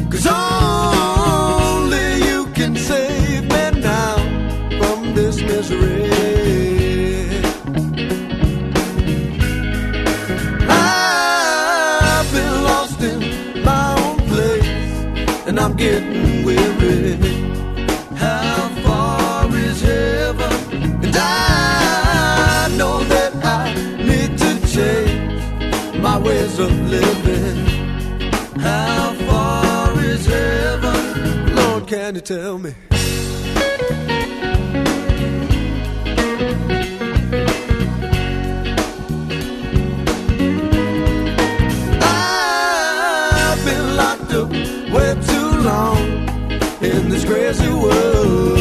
'cause only you can save me now from this misery. I've been lost in my own place, and I'm getting weary. How far is heaven? And I know that I need to change my ways of living. How far is heaven? Lord, can you tell me? I've been locked up way too long in this crazy world.